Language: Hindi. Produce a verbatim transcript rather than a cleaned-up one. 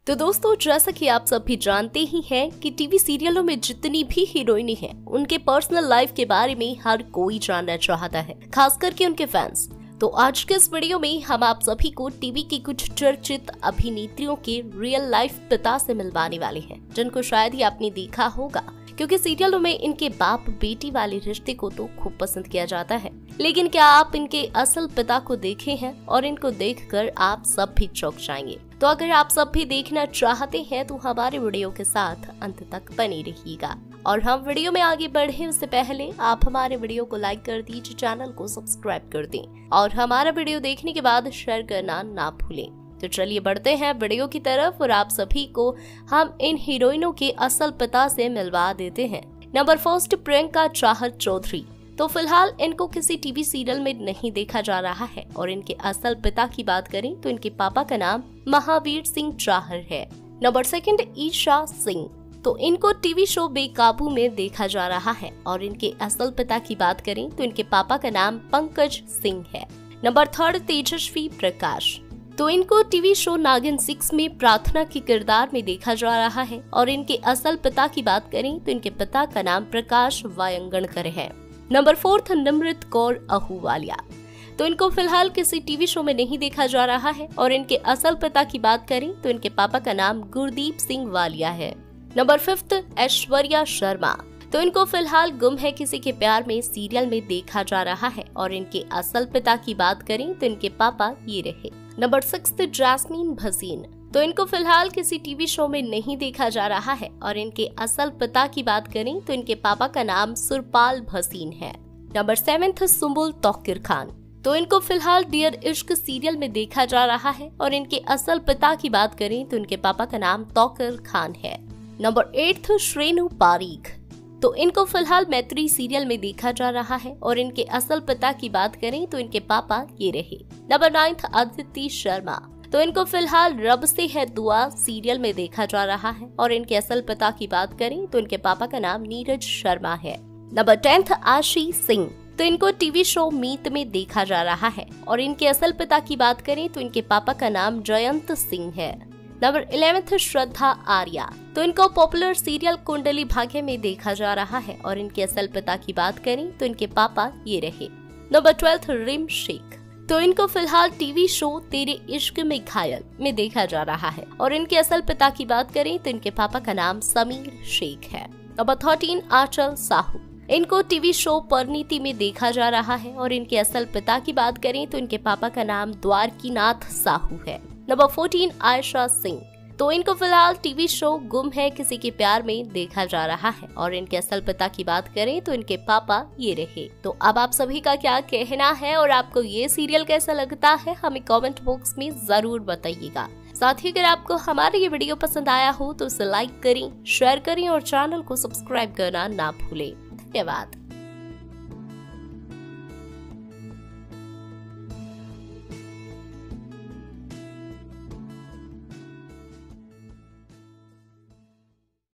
तो दोस्तों, जैसा कि आप सब भी जानते ही हैं कि टीवी सीरियलों में जितनी भी हीरोइनें हैं, उनके पर्सनल लाइफ के बारे में हर कोई जानना चाहता है, खास करके उनके फैंस। तो आज के इस वीडियो में हम आप सभी को टीवी की कुछ चर्चित अभिनेत्रियों के रियल लाइफ पिता से मिलवाने वाले हैं, जिनको शायद ही आपने देखा होगा, क्योंकि सीरियलों में इनके बाप बेटी वाले रिश्ते को तो खूब पसंद किया जाता है। लेकिन क्या आप इनके असल पिता को देखे हैं? और इनको देखकर आप सब भी चौंक जाएंगे। तो अगर आप सब भी देखना चाहते हैं तो हमारे वीडियो के साथ अंत तक बने रहिएगा। और हम वीडियो में आगे बढ़े उससे पहले आप हमारे वीडियो को लाइक कर दीजिए, चैनल को सब्सक्राइब कर दें और हमारा वीडियो देखने के बाद शेयर करना ना भूलें। तो चलिए बढ़ते हैं वीडियो की तरफ और आप सभी को हम इन हीरोइनों के असल पिता से मिलवा देते हैं। Number first, Priyanka Chahar Chaudhary. तो फिलहाल इनको किसी टीवी सीरियल में नहीं देखा जा रहा है और इनके असल पिता की बात करें तो इनके पापा का नाम महावीर सिंह चाहर है। Number second, Isha Singh. तो इनको टीवी शो बेकाबू में देखा जा रहा है और इनके असल पिता की बात करें तो इनके पापा का नाम पंकज सिंह है। Number third, Tejasswi Prakash. तो इनको टीवी शो नागिन सिक्स में प्रार्थना के किरदार में देखा जा रहा है और इनके असल पिता की बात करें तो इनके पिता का नाम प्रकाश वायंगणकर है। Number fourth, Nimrit Kaur Ahluwalia. तो इनको फिलहाल किसी टीवी शो में नहीं देखा जा रहा है और इनके असल पिता की बात करें तो इनके पापा का नाम गुरदीप सिंह वालिया है। Number fifth, Aishwarya Sharma. तो इनको फिलहाल गुम है किसी के प्यार में सीरियल में देखा जा रहा है और इनके असल पिता की बात करें तो इनके पापा ये रहे। Number six, Jasmin Bhasin. तो इनको फिलहाल किसी टीवी शो में नहीं देखा जा रहा है और इनके असल पिता की बात करें तो इनके पापा का नाम सुरपाल भसीन है। Number seventh, Sumbul Touqeer Khan. तो इनको फिलहाल डियर इश्क सीरियल में देखा जा रहा है और इनके असल पिता की बात करें तो इनके पापा का नाम तौकीर खान है। Number eighth, Shrenu Parikh. तो इनको फिलहाल मैत्री सीरियल में देखा जा रहा है और इनके असल पिता की बात करें तो इनके पापा ये रहे। Number ninth, Aditi Sharma. तो इनको फिलहाल रब से है दुआ सीरियल में देखा जा रहा है और इनके असल पिता की बात करें तो इनके पापा का नाम नीरज शर्मा है। नंबर टेंथ, आशी सिंह। तो इनको टीवी शो मीत में देखा जा रहा है और इनके असल पिता की बात करें तो इनके पापा का नाम जयंत सिंह है। Number eleventh, Shraddha Arya. तो इनको पॉपुलर सीरियल कुंडली भाग्य में देखा जा रहा है और इनके असल पिता की बात करें तो इनके पापा ये रहे। Number twelfth, Reem Shaikh. तो इनको फिलहाल टीवी शो तेरे इश्क में घायल में देखा जा रहा है और इनके असल पिता की बात करें तो इनके पापा का नाम समीर शेख है। Number thirteen, Anchal Sahu. इनको टीवी शो परिणीति में देखा जा रहा है और इनके असल पिता की बात करें तो इनके पापा का नाम द्वारकीनाथ साहू है। Number fourteen, Ayesha Singh. तो इनको फिलहाल टीवी शो गुम है किसी के प्यार में देखा जा रहा है और इनके असल पिता की बात करें तो इनके पापा ये रहे। तो अब आप सभी का क्या कहना है और आपको ये सीरियल कैसा लगता है, हमें कमेंट बॉक्स में जरूर बताइएगा। साथ ही अगर आपको हमारा ये वीडियो पसंद आया हो तो उसे लाइक करें, शेयर करें और चैनल को सब्सक्राइब करना ना भूलें। धन्यवाद।